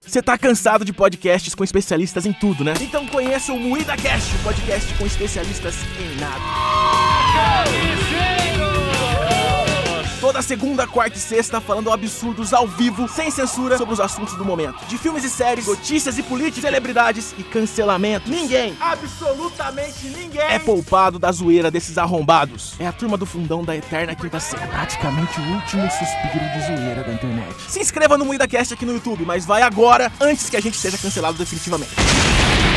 Você tá cansado de podcasts com especialistas em tudo, né? Então conheça o Moída Cast, o podcast com especialistas em nada. Toda segunda, quarta e sexta, falando absurdos ao vivo, sem censura, sobre os assuntos do momento. De filmes e séries, notícias e políticas, celebridades e cancelamento. Ninguém, absolutamente ninguém, é poupado da zoeira desses arrombados. É a turma do fundão da eterna quinta série. Praticamente o último suspiro de zoeira da internet. Se inscreva no Moída Cast aqui no YouTube, mas vai agora, antes que a gente seja cancelado definitivamente.